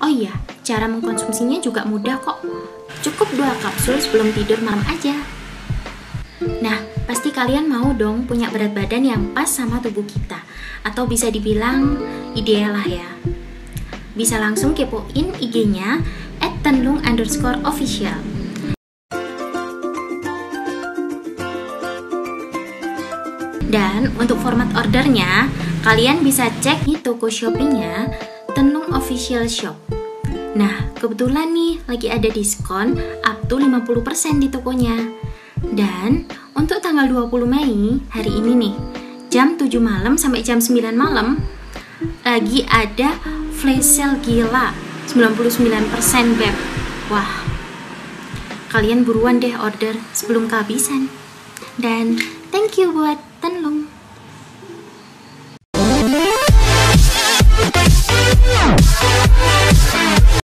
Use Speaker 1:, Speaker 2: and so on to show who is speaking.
Speaker 1: Oh iya, cara mengkonsumsinya juga mudah kok. Cukup 2 kapsul sebelum tidur malam aja. Nah, pasti kalian mau dong punya berat badan yang pas sama tubuh kita, atau bisa dibilang ideal lah ya. Bisa langsung kepoin IG-nya @tenlung_official. Dan untuk format ordernya, kalian bisa cek di toko Shopee-nya Tenlung Official Shop. Nah, kebetulan nih lagi ada diskon up to 50% di tokonya. Dan untuk tanggal 20 Mei, hari ini nih, jam 7 malam sampai jam 9 malam, lagi ada flash sale gila, 99% beb. Wah, kalian buruan deh order sebelum kehabisan. Dan thank you buat Tenlung.